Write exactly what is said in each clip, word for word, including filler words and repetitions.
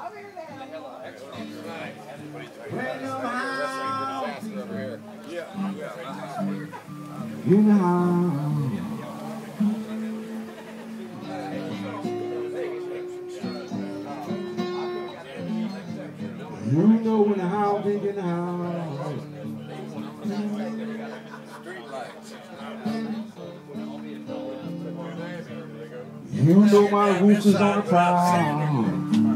You know how. You know when the house big in the house. You know my roof is on the prowl.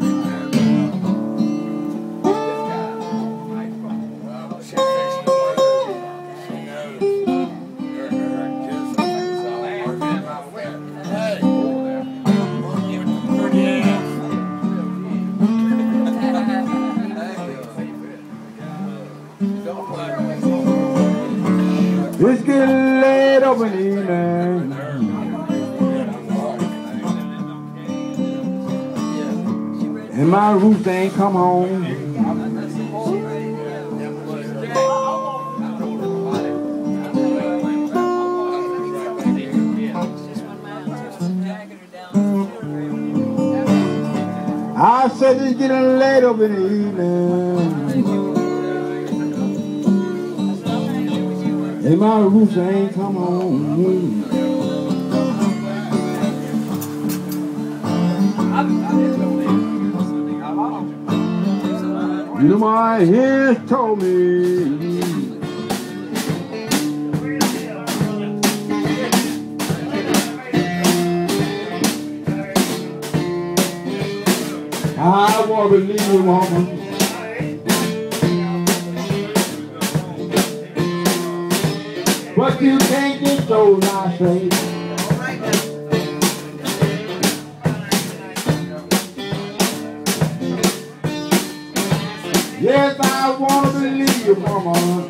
It's getting late over in the evening, and my roof ain't come home. I said it's getting late over in the evening, and my roof ain't come home. You know my ears told me I want to believe you, woman. But you can't get so nice, baby. Yes, I want to believe you, mama.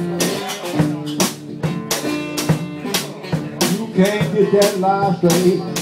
You can't get that lie straight.